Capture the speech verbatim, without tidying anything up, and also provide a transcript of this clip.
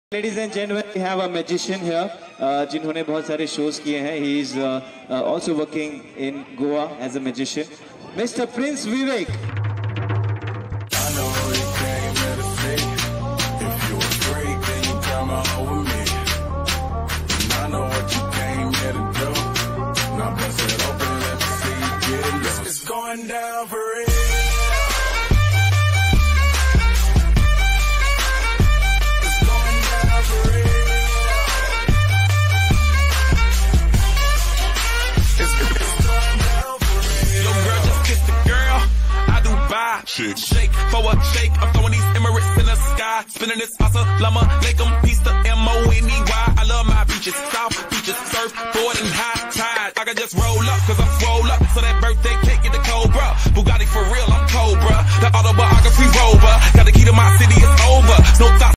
Ladies and gentlemen, we have a magician here, uh, जिन्होंने बहुत सारे shows किए हैं. He is uh, uh, also working in Goa as a magician. Mister Prince Vivek. I know you came here to see. If you a freak, then you come on with me. And I know what you came here to do. Now bust it open, let me see you get it loose. It's going down for real. Shake. Shake for a shake. I'm throwing these Emirates in the sky. Spinning this assalamu alaikum. Peace to M O N E Y. I love my beaches. South beaches. Surf, board, and high tide. I can just roll up, cause I'm swole up. So that birthday cake get the Cobra. Bugatti for real, I'm Cobra. The autobiography rover. Got the key to my city, it's over.